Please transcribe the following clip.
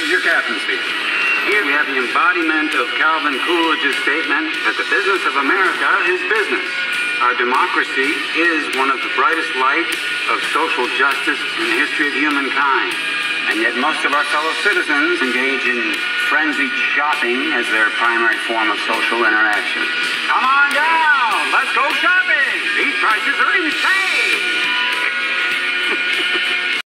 is your captain speaking. Here we have the embodiment of Calvin Coolidge's statement that the business of America is business. Our democracy is one of the brightest lights of social justice in the history of humankind. And yet most of our fellow citizens engage in frenzied shopping as their primary form of social interaction. Come on down! Let's go shopping! These prices are insane!